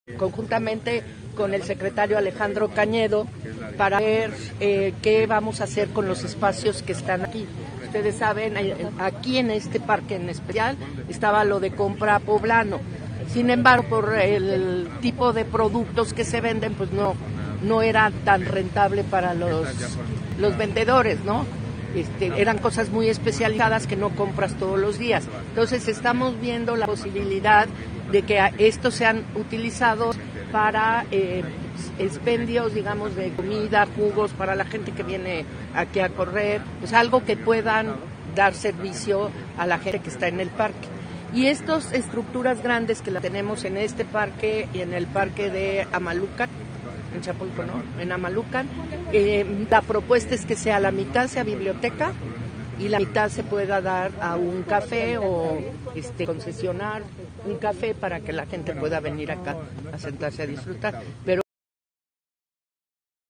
conjuntamente con el secretario Alejandro Cañedo para ver qué vamos a hacer con los espacios que están aquí. Ustedes saben, aquí en este parque en especial estaba lo de compra poblano. Sin embargo, por el tipo de productos que se venden, pues no era tan rentable para los vendedores, ¿no? Eran cosas muy especializadas que no compras todos los días. Entonces estamos viendo la posibilidad de que estos sean utilizados para expendios, digamos, de comida, jugos para la gente que viene aquí a correr, pues algo que puedan dar servicio a la gente que está en el parque. Y estas estructuras grandes que la tenemos en este parque y en el parque de Amalucan, en Chapulco, ¿no? En Amalucan, la propuesta es que sea la mitad sea biblioteca y la mitad se pueda dar a un café o concesionar un café para que la gente pueda venir acá a sentarse a disfrutar. Pero